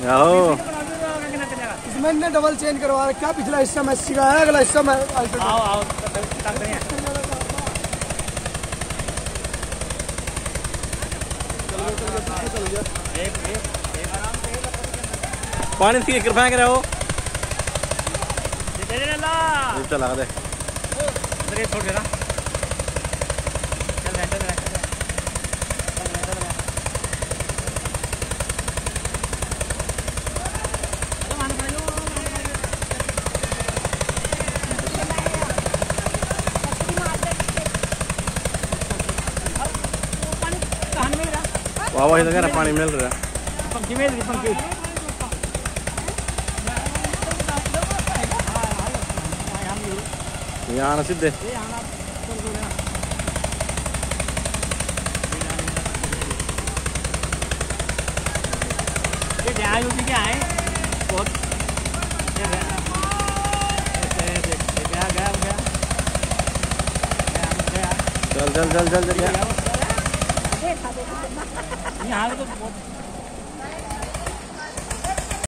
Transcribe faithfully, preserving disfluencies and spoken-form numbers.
इसमें ने double change करवा क्या पिछला हिस्सा मेसी का है, अगला हिस्सा मैं आओ आओ पानी की कृपा करे हो चला दे छोड़ देना चल बैठ बैठ वाह वाह इधर पानी मिल रहा है पंखी मिल रही पंखी यहाँ आना सीधे ये क्या होती क्या है बहुत क्या गया गया गया चल चल चल चल चल यहाँ तो बहुत